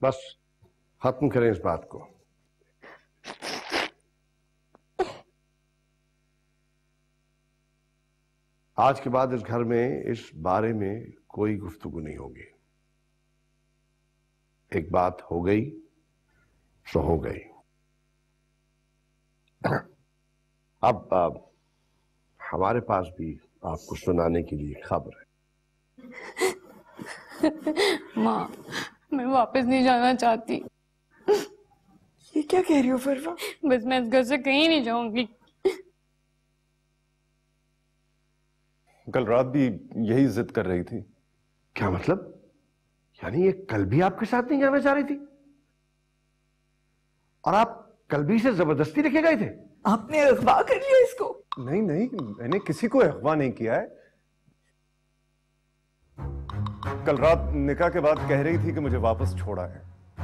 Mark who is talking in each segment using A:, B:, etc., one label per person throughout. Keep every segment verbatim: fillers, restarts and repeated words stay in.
A: बस खत्म करें इस बात को। आज के बाद इस घर में इस बारे में कोई गुफ्तगू नहीं होगी। एक बात हो गई सो हो गई। अब, अब हमारे पास भी आपको सुनाने के लिए खबर है।
B: माँ, मैं वापस नहीं जाना चाहती।
C: ये क्या कह रही हो फरवा?
B: बस मैं इस घर से कहीं नहीं जाऊंगी।
D: कल रात भी यही जिद कर रही थी।
A: क्या मतलब? यानी ये कल भी आपके साथ नहीं जाना चाह रही थी और आप कल भी से जबरदस्ती लेके गए थे?
C: आपने अगवा कर लिया इसको?
D: नहीं नहीं, मैंने किसी को अगवा नहीं किया है। कल रात निकाह के बाद कह रही थी कि मुझे वापस छोड़ा है।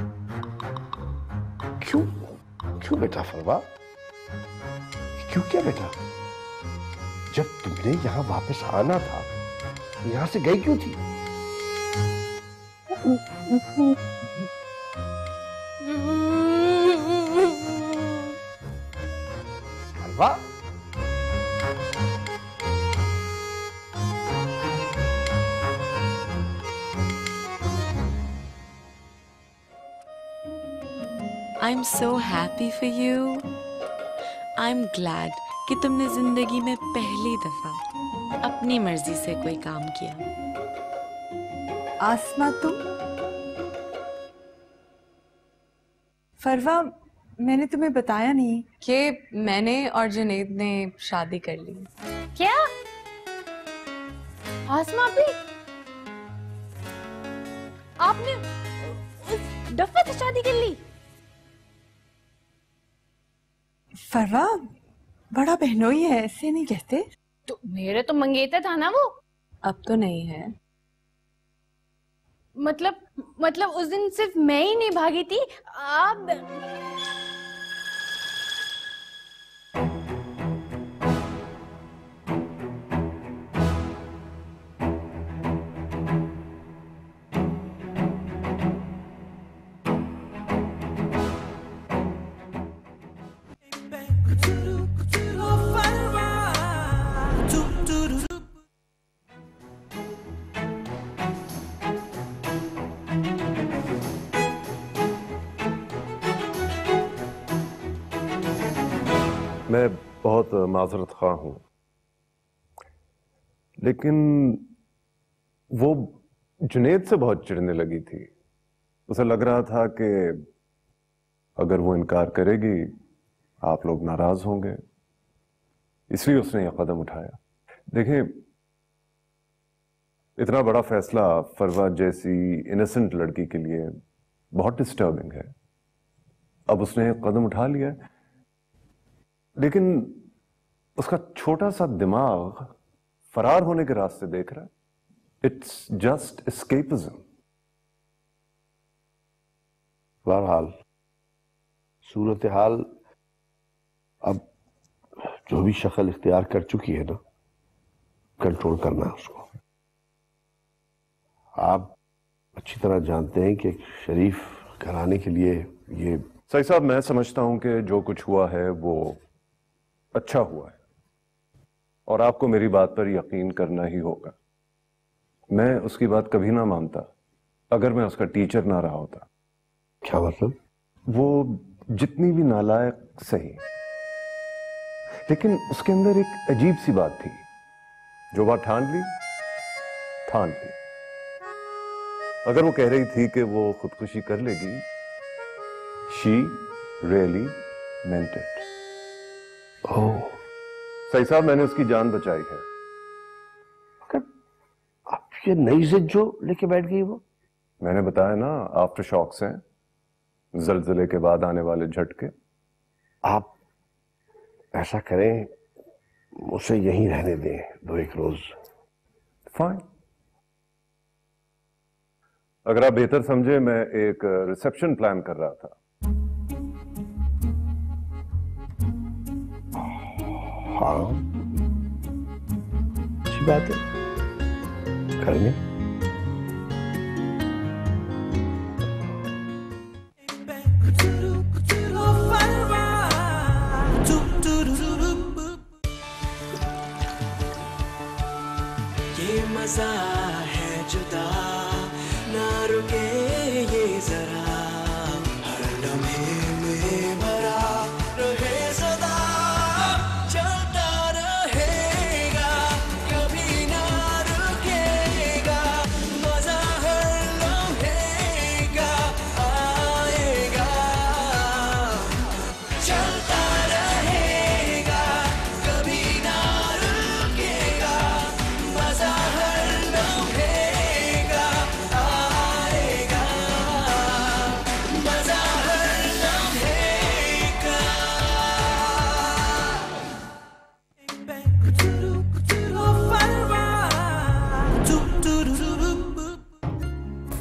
A: क्यों क्यों बेटा फरवा, क्यों क्या बेटा? जब तुमने यहां वापस आना था यहां से गई क्यों थी? फरवा,
E: I'm so happy for you. I'm glad कि तुमने जिंदगी में पहली दफा अपनी मर्जी से कोई काम किया।
C: आसमा तुम? फरवा, मैंने तुम्हें बताया नहीं
B: कि मैंने और जुनैद ने शादी कर ली।
F: क्या? आसमा भी? आपने उस डफे से शादी कर ली?
C: फरवा, बड़ा बहनोई है, ऐसे नहीं कहते।
F: तो मेरे तो मंगेतर था ना वो।
B: अब तो नहीं है।
F: मतलब मतलब उस दिन सिर्फ मैं ही नहीं भागी थी, आप।
D: मैं बहुत माजरत ख्वाह हूं, लेकिन वो जुनैद से बहुत चिढ़ने लगी थी। उसे लग रहा था कि अगर वो इनकार करेगी आप लोग नाराज होंगे, इसलिए उसने यह कदम उठाया। देखें, इतना बड़ा फैसला फरवा जैसी इनोसेंट लड़की के लिए बहुत डिस्टर्बिंग है। अब उसने कदम उठा लिया है, लेकिन उसका छोटा सा दिमाग फरार होने के रास्ते देख रहा है। It's just escapism.
A: बहरहाल सूरत हाल अब जो भी शक्ल इख्तियार कर चुकी है ना, कंट्रोल करना है उसको। आप अच्छी तरह जानते हैं कि एक शरीफ घराने के लिए ये।
D: सही साहब, मैं समझता हूं कि जो कुछ हुआ है वो अच्छा हुआ है और आपको मेरी बात पर यकीन करना ही होगा। मैं उसकी बात कभी ना मानता अगर मैं उसका टीचर ना रहा होता।
A: क्या मतलब?
D: वो जितनी भी नालायक सही, लेकिन उसके अंदर एक अजीब सी बात थी। जो बात ठान ली ठान ली। अगर वो कह रही थी कि वो खुदकुशी कर लेगी, she really meant it.
A: Oh
D: सही साहब, मैंने उसकी जान बचाई है।
A: आप ये नई जिद जो लेके बैठ गई वो?
D: मैंने बताया ना, आफ्टर शॉक्स हैं, जलजले के बाद आने वाले झटके।
A: आप ऐसा करें, उसे यहीं रहने दें दो एक रोज।
D: फाइन। अगर आप बेहतर समझे, मैं एक रिसेप्शन प्लान कर रहा था।
A: हाँ, अच्छी बात है, कर लें।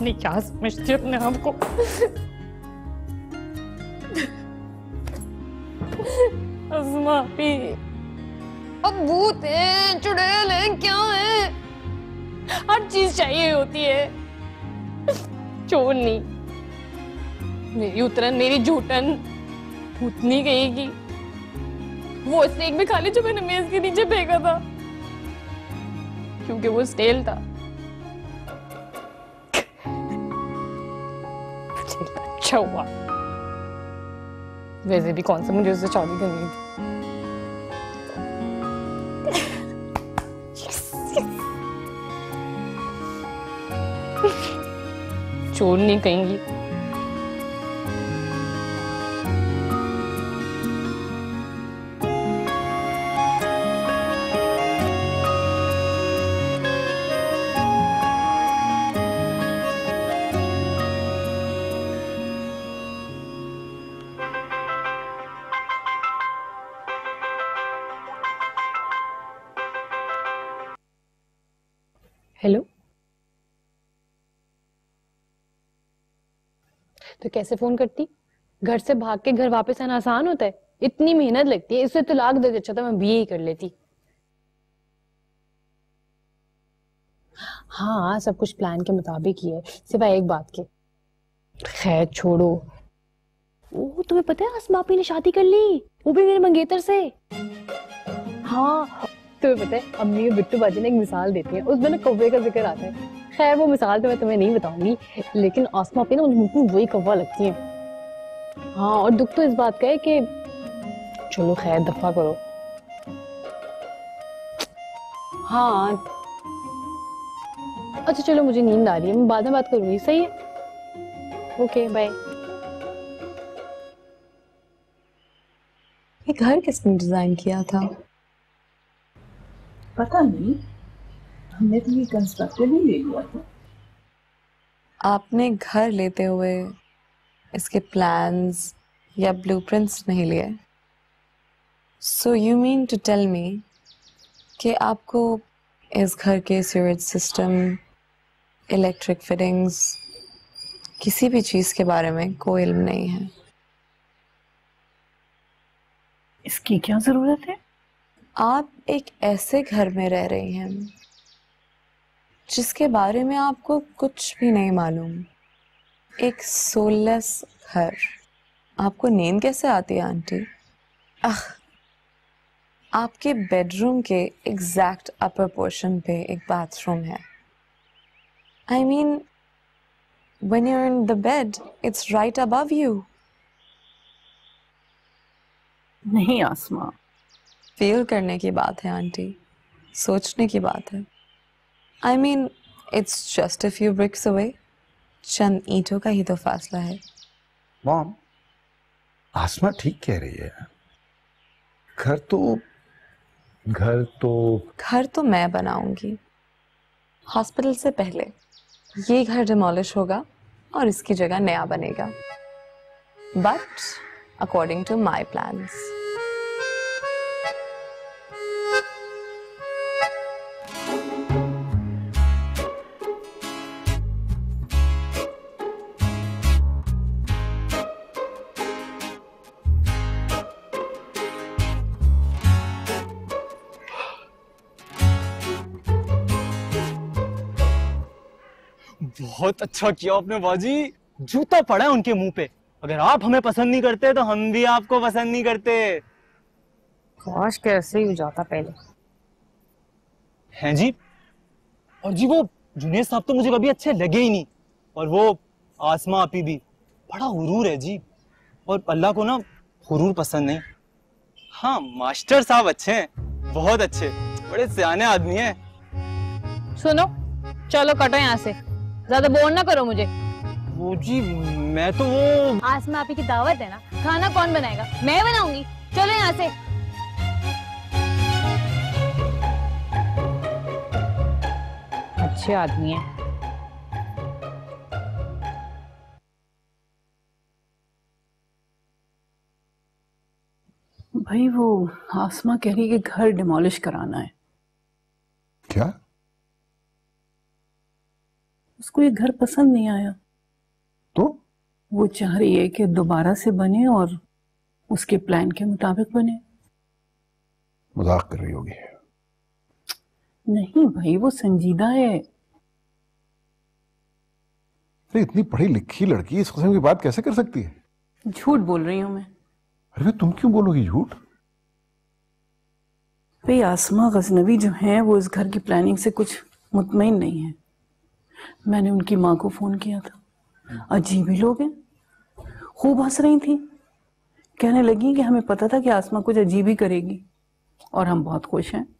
F: नहीं क्या समझती अपने आप को। आसमा भी अब भूत है, चुड़ैल है, क्या है, हर चीज चाहिए होती है। चोरनी, मेरी उतरन, मेरी झूठन, भूतनी कहेगी। वो स्टेक भी खा ली जो मैंने मेज के नीचे फेंका था, क्योंकि वो स्टेल था। अच्छा हुआ, वैसे भी कौन सा मुझे उससे शादी करनी थी। चोर नहीं कहेंगी। हेलो, तो कैसे फोन करती? घर से भाग के घर वापस आना आसान होता है? इतनी मेहनत लगती है, इससे तलाक दे दे, अच्छा था मैं बीए ही कर लेती। हाँ, सब कुछ प्लान के मुताबिक ही है, सिवाय एक बात के। खैर छोड़ो। ओ, तुम्हें पता है आसमा आपी ने शादी कर ली, वो भी मेरे मंगेतर से। हाँ, तुम्हें पता है अम्मी और बिट्टू बाजी ने एक मिसाल देती है, उसमें ना कौवे का जिक्र आता है। खैर वो मिसाल तो मैं तुम्हें नहीं बताऊंगी, लेकिन आसमा पे ना मुझे वही कौवा लगती है। हाँ, और दुख तो इस बात का है कि चलो खैर दफा करो। हाँ अच्छा चलो, मुझे नींद आ रही है, मैं बाद में बात करूंगी, सही है? Okay bye.
B: ये घर किसने डिजाइन किया था?
C: पता नहीं, हमने तो ये कंस्ट्रक्टेड ही ले लिया था।
B: आपने घर लेते हुए इसके प्लान्स या ब्लूप्रिंट्स नहीं लिए? So you mean to tell me कि आपको इस घर के सीवेज सिस्टम, इलेक्ट्रिक फिटिंग्स, किसी भी चीज़ के बारे में कोई इल्म नहीं है?
C: इसकी क्या जरूरत है?
B: आप एक ऐसे घर में रह रही हैं जिसके बारे में आपको कुछ भी नहीं मालूम। एक सोललेस घर। आपको नींद कैसे आती है आंटी? आह, आपके बेडरूम के एग्जैक्ट अपर पोर्शन पे एक बाथरूम है। I mean when you are in the bed it's right above you.
C: नहीं आसमा,
B: फील करने की बात है आंटी, सोचने की बात है। I mean it's just a few bricks away, चंद ईंटों का ही तो फासला है।
G: मॉम, आसमा ठीक कह रही है। घर तो घर तो
B: घर तो मैं बनाऊंगी। हॉस्पिटल से पहले ये घर डिमोलिश होगा और इसकी जगह नया बनेगा, but according to my plans.
H: बहुत अच्छा किया आपने बाजी, जूता पड़ा है उनके मुंह पे। अगर आप हमें पसंद नहीं करते तो हम भी आपको पसंद नहीं करते।
F: काश कैसे ही हो जाता पहले।
H: हैं जी? और जी वो जुनेद साहब तो मुझे कभी अच्छे लगे ही नहीं, और वो आसमा आपी भी बड़ा हुरूर है जी, और अल्लाह को ना हुरूर पसंद नहीं। हाँ, मास्टर साहब अच्छे हैं, बहुत अच्छे, बड़े सियाने आदमी हैं।
F: सुनो, चलो कटो यहाँ से, ज्यादा बोर ना करो मुझे।
H: वो जी मैं तो वो
F: आसमा आपी की दावत है ना, खाना कौन बनाएगा? मैं बनाऊंगी, चलो यहाँ से। अच्छे आदमी है।
C: भाई वो आसमा कह रही है कि घर डिमोलिश कराना है।
G: क्या?
C: उसको ये घर पसंद नहीं आया।
A: तो
C: वो चाह रही है कि दोबारा से बने और उसके प्लान के मुताबिक बने।
A: मजाक कर रही होगी।
C: नहीं भाई, वो संजीदा है।
G: अरे इतनी पढ़ी लिखी लड़की इस किस्म की बात कैसे कर सकती है?
C: झूठ बोल रही हूं मैं।
G: अरे तुम क्यों बोलोगी झूठ?
C: भाई आसमा गजनवी जो है वो इस घर की प्लानिंग से कुछ मुतमईन नहीं है। मैंने उनकी माँ को फोन किया था। अजीब ही लोग हैं, खूब हंस रही थी। कहने लगी कि हमें पता था कि आसमा कुछ अजीब ही करेगी और हम बहुत खुश हैं।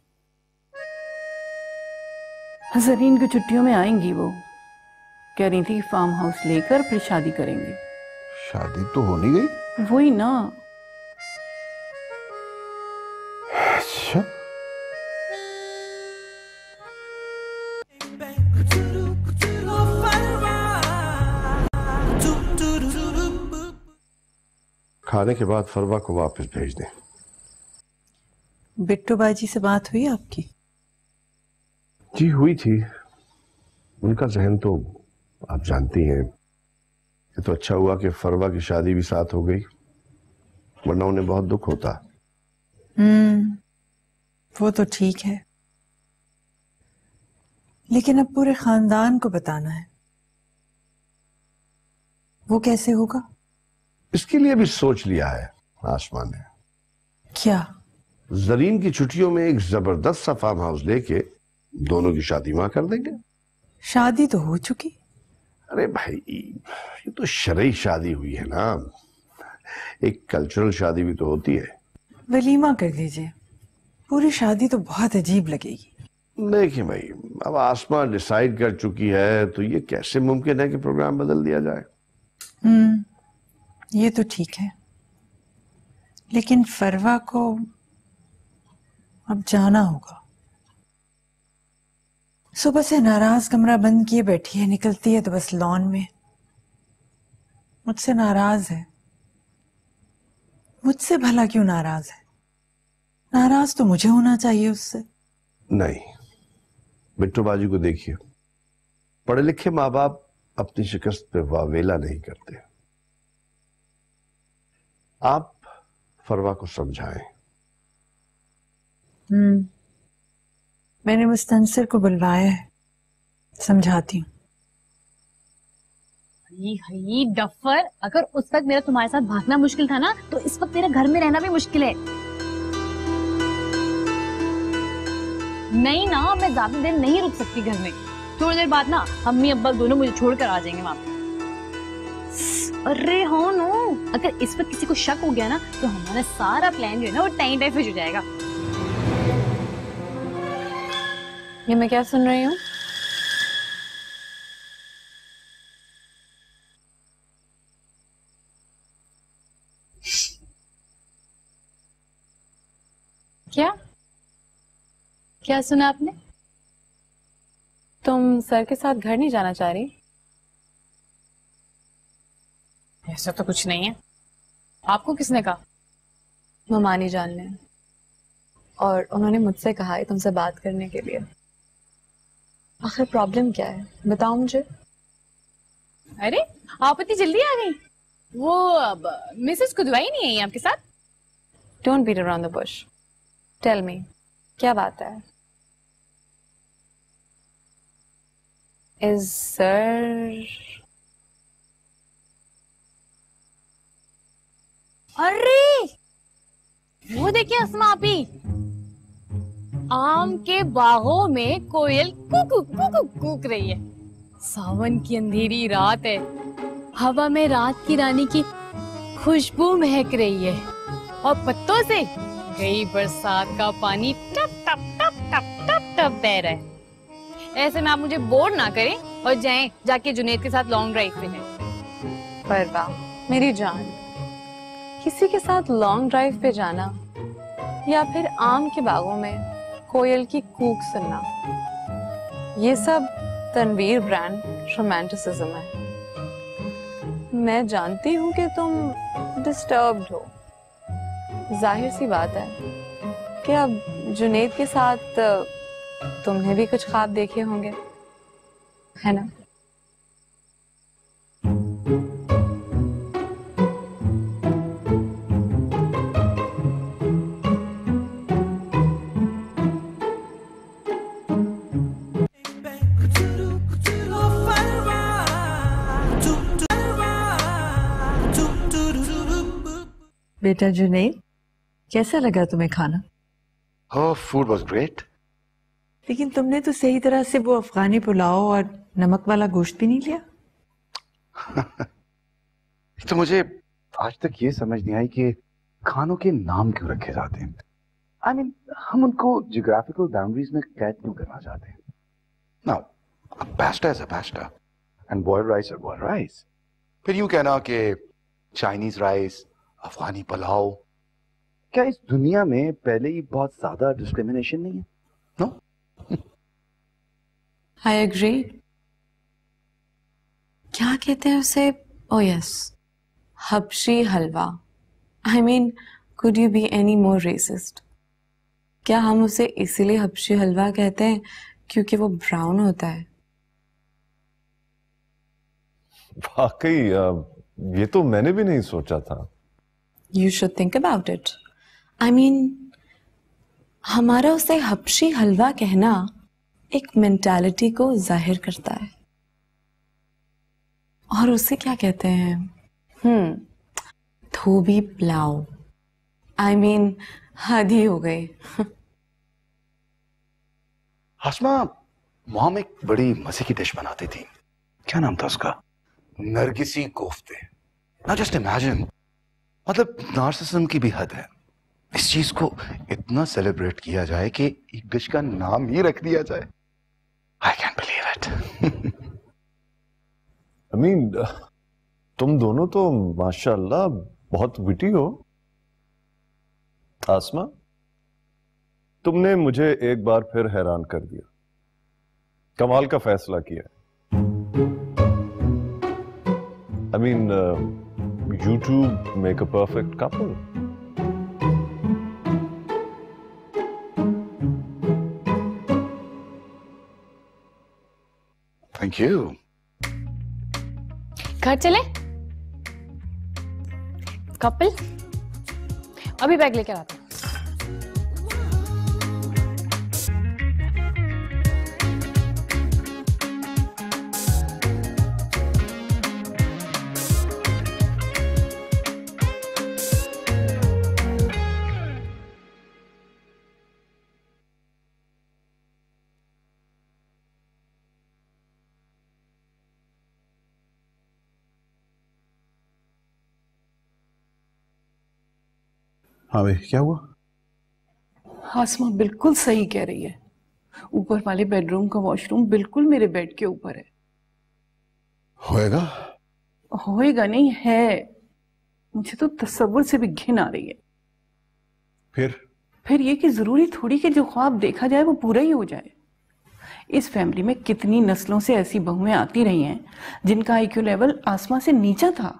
C: जरीन की छुट्टियों में आएंगी वो। कह रही थी फार्म हाउस लेकर फिर शादी करेंगे।
G: शादी तो हो नहीं गई।
C: वही ना।
G: अच्छा,
A: खाने के बाद फरवा को वापस भेज दें।
C: बिट्टू बाजी से बात हुई आपकी?
A: जी हुई थी। उनका जहन तो आप जानती हैं। ये तो अच्छा हुआ कि फरवा की शादी भी साथ हो गई, वरना उन्हें बहुत दुख होता।
C: हम्म, वो तो ठीक है, लेकिन अब पूरे खानदान को बताना है। वो कैसे होगा?
A: इसके लिए भी सोच लिया है आसमान ने।
C: क्या?
A: जरीन की छुट्टियों में एक जबरदस्त सा फार्म हाउस लेके दोनों की शादी वहां कर देंगे।
C: शादी तो हो चुकी।
A: अरे भाई, ये तो शरई शादी हुई है ना, एक कल्चरल शादी भी तो होती है।
C: वलीमा कर दीजिए, पूरी शादी तो बहुत अजीब लगेगी।
A: देखिए भाई, अब आसमा डिसाइड कर चुकी है तो ये कैसे मुमकिन है कि प्रोग्राम बदल दिया जाए।
C: हम्म, ये तो ठीक है, लेकिन फरवा को अब जाना होगा। सुबह से नाराज कमरा बंद किए बैठी है, निकलती है तो बस लॉन में। मुझसे नाराज है। मुझसे भला क्यों नाराज है? नाराज तो मुझे होना चाहिए उससे।
A: नहीं, बिट्टू बाजी को देखिए, पढ़े लिखे माँ बाप अपनी शिकस्त पे वावेला नहीं करते। आप फरवा को समझाएं।
C: हम्म, मैंने मुस्तंसिर को बुलवाया है, समझाती हूँ।
F: हई हई डफर, अगर उस वक्त मेरा तुम्हारे साथ भागना मुश्किल था ना, तो इस वक्त तेरे घर में रहना भी मुश्किल है। नहीं ना, मैं ज्यादा देर नहीं रुक सकती घर में। थोड़ी देर बाद ना अम्मी अब्बा दोनों मुझे छोड़कर आ जाएंगे वहां पे। अरे हाँ नो, अगर इस वक्त किसी को शक हो गया ना तो हमारा सारा प्लान जो है ना वो टाइम टाइम हो जाएगा।
B: ये मैं क्या सुन रही हूँ? क्या
F: क्या सुना आपने?
B: तुम सर के साथ घर नहीं जाना चाह रही?
F: ऐसा तो कुछ नहीं है। आपको किसने कहा?
B: ममानी जान ने, और उन्होंने मुझसे कहा है तुमसे बात करने के लिए। आखिर प्रॉब्लम क्या है, बताओ मुझे।
F: अरे आप इतनी जल्दी आ गई? वो अब मिसेस कुदवाई नहीं आई आपके साथ?
B: Don't beat around the bush, tell me, क्या बात है? Is sir?
F: अरे वो देखिए अस्मा आपी, आम के बागों में कोयल कुकू कुकू कूक रही है। सावन की अंधेरी रात है, हवा में रात की रानी की खुशबू महक रही है और पत्तों से गई बरसात का पानी टप टप टप टप टप टप बह रहा है। ऐसे में आप मुझे बोर ना करें और जाएं जाके जुनेद के साथ लॉन्ग ड्राइव पे जाएं।
B: परवा मेरी जान, किसी के साथ लॉन्ग ड्राइव पे जाना या फिर आम के बागों में कोयल की कूक सुनना, ये सब तनवीर ब्रांड रोमांटिसिज्म है। मैं जानती हूँ कि तुम डिस्टर्ब्ड हो, जाहिर सी बात है कि अब जुनेद के साथ तुमने भी कुछ ख्वाब देखे होंगे, है ना?
I: बेटा जुनैद, कैसा लगा तुम्हें खाना?
J: Oh, food was great.
I: लेकिन तुमने तो सही तरह से वो अफगानी पुलाव और नमक वाला गोश्त भी नहीं लिया।
J: तो मुझे आज तक ये समझ नहीं आई कि खानों के नाम क्यों रखे जाते हैं। आई I मीन mean, हम उनको जियोग्राफिकल बाउंड्रीज में कैद क्यों करना चाहते हैं? Now pasta is a pasta and boiled rice is boiled rice. फिर यूं कहना कि चाइनीज राइस, अफगानी पुलाव, क्या इस दुनिया में पहले ही बहुत ज्यादा डिस्क्रिमिनेशन नहीं है? नो?
B: I agree. क्या कहते हैं उसे? ओ यस, हबशी हलवा। I mean, could you be any more racist? क्या हम उसे इसीलिए हबशी हलवा कहते हैं क्योंकि वो ब्राउन होता है?
D: वाकई ये तो मैंने भी नहीं सोचा था।
B: You should think about it. I mean, हमारा उसे हबशी हलवा कहना एक मेंटालिटी को जाहिर करता है। और उसे क्या कहते हैं? हम्म धोबी पुलाव। आई मीन, हद ही हो गई।
J: हाशमा, मॉम एक बड़ी मजे की डिश बनाती थी। क्या नाम था उसका? नरगिसी कोफ्ते। Now just imagine, मतलब नार्सिसिज्म की भी हद है। इस चीज को इतना सेलिब्रेट किया जाए कि एक डिश का नाम ही रख दिया जाए। I can't believe it.
D: I mean, तुम दोनों तो माशाल्लाह बहुत विटी हो। आसमा, तुमने मुझे एक बार फिर हैरान कर दिया। कमाल का फैसला किया। I mean, uh, you two make a perfect couple.
J: Thank you.
F: घर चले? कपल? अभी बैग लेकर आते हैं।
G: हाँ भाई, क्या हुआ?
C: आसमा बिल्कुल सही कह रही है। ऊपर वाले बेडरूम का वॉशरूम बिल्कुल मेरे बेड के ऊपर है।
G: होएगा?
C: होएगा नहीं है। मुझे तो तस्वुर से भी घिन आ रही है।
G: फिर
C: फिर ये कि जरूरी थोड़ी कि जो ख्वाब देखा जाए वो पूरा ही हो जाए। इस फैमिली में कितनी नस्लों से ऐसी बहुएं आती रही हैं जिनका आईक्यू लेवल आसमा से नीचा था।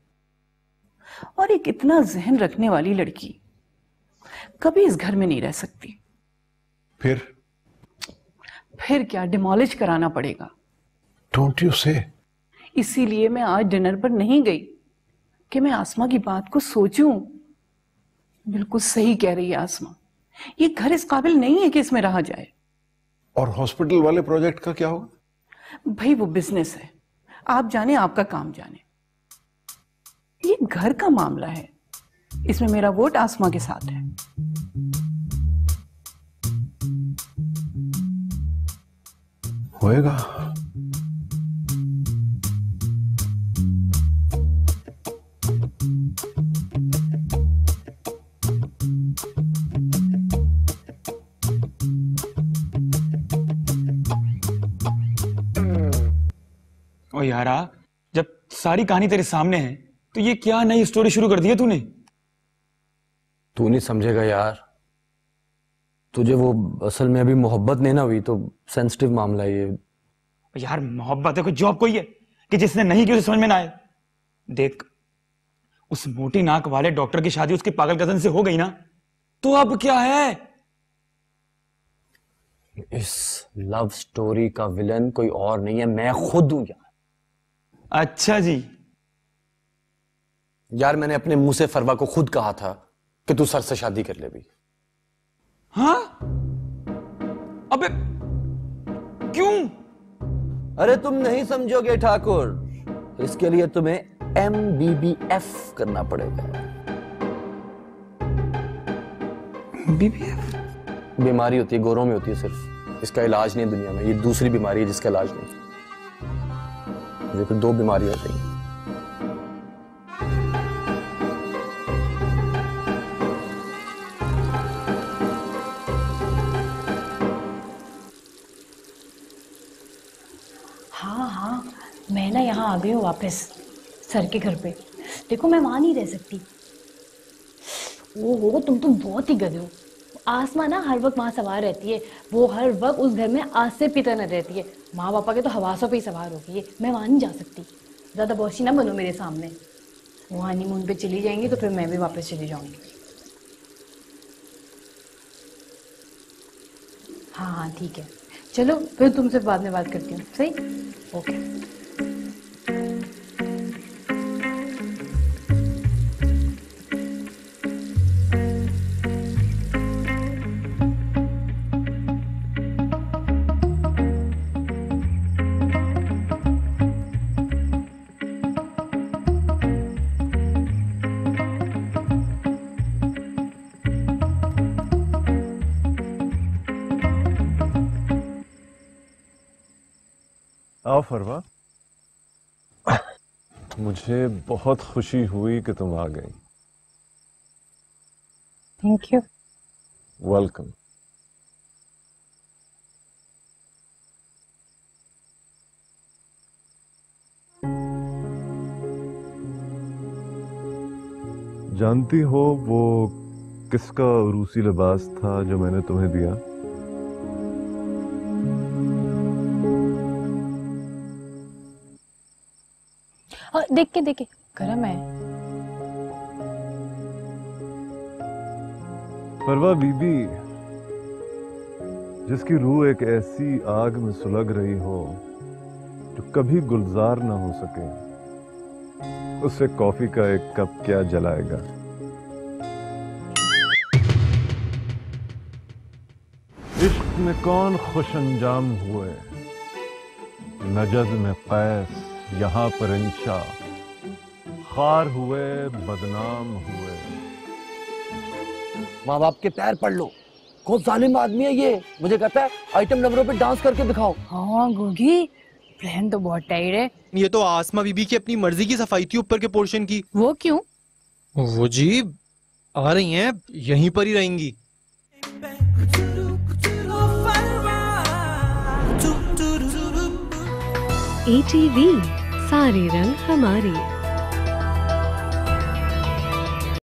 C: और एक इतना जहन रखने वाली लड़की कभी इस घर में नहीं रह सकती।
G: फिर
C: फिर क्या, डिमोलिश कराना पड़ेगा।
G: डोंट यू से।
C: इसीलिए मैं आज डिनर पर नहीं गई कि मैं आसमा की बात को सोचूं। बिल्कुल सही कह रही है आसमा, ये घर इस काबिल नहीं है कि इसमें रहा जाए।
G: और हॉस्पिटल वाले प्रोजेक्ट का क्या होगा?
C: भाई वो बिजनेस है, आप जाने, आपका काम जाने। ये घर का मामला है, इसमें मेरा वोट आसमा के साथ है।
G: होएगा।
H: ओ यारा, जब सारी कहानी तेरे सामने है तो ये क्या नई स्टोरी शुरू कर दी है तूने?
K: तू नहीं समझेगा यार। तुझे वो असल में अभी मोहब्बत नहीं ना हुई तो सेंसिटिव मामला है ये।
H: यार मोहब्बत है कोई जॉब कोई है कि जिसने नहीं की उसे समझ में ना आए। देख, उस मोटी नाक वाले डॉक्टर की शादी उसके पागल कजन से हो गई ना, तो अब क्या है?
K: इस लव स्टोरी का विलन कोई और नहीं है, मैं खुद हूं यार।
H: अच्छा जी।
K: यार मैंने अपने मुंह से फरवा को खुद कहा था कि तू सर से शादी कर ले भी।
H: हाँ? अबे क्यों?
K: अरे तुम नहीं समझोगे ठाकुर, इसके लिए तुम्हें एम बी बी एफ करना पड़ेगा।
I: बीबीएफ
K: बीमारी होती है, गोरों में होती है सिर्फ, इसका इलाज नहीं है दुनिया में। ये दूसरी बीमारी है जिसका इलाज नहीं। ये फिर दो बीमारी हो गई।
F: हाँ हाँ, मैं ना यहाँ आ गई हूँ वापस सर के घर पे। देखो मैं वहाँ नहीं रह सकती। ओहो, तुम तो बहुत ही गधे हो। आसमा ना हर वक्त वहाँ सवार रहती है, वो हर वक्त उस घर में आज से पिता न रहती है। माँ पापा के तो हवासों पे ही सवार होगी है। मैं वहाँ नहीं जा सकती। ज़्यादा बॉसी ना बनो मेरे सामने। वो हनीमून पे चली जाएंगी तो फिर मैं भी वापस चली जाऊँगी। हाँ हाँ ठीक है, चलो फिर तुमसे बाद में बात करती हूँ। सही, ओके।
D: आओ फरवा। मुझे बहुत खुशी हुई कि तुम आ गई।
F: Thank you.
D: वेलकम। जानती हो वो किसका रूसी लिबास था जो मैंने तुम्हें दिया?
F: हाँ, देख के देख के गरम है।
D: फरवा बीबी, जिसकी रूह एक ऐसी आग में सुलग रही हो जो कभी गुलजार ना हो सके, उससे कॉफी का एक कप क्या जलाएगा। इश्क में कौन खुश अंजाम हुए, नजद में कैस यहाँ पर इंशा, खार हुए बदनाम हुए।
K: माँ बाप के पैर पड़ लो, कौन जालिम आदमी है ये। मुझे कहता है आइटम नंबरों पे डांस करके दिखाओ।
F: हाँ गोगी, प्लान तो बहुत टाइट है।
H: ये तो आसमा बीबी की अपनी मर्जी की सफाई थी ऊपर के पोर्शन की।
F: वो क्यों?
H: वो जी आ रही हैं, यहीं पर ही रहेंगी।
L: ई टी वी, सारे रंग हमारे।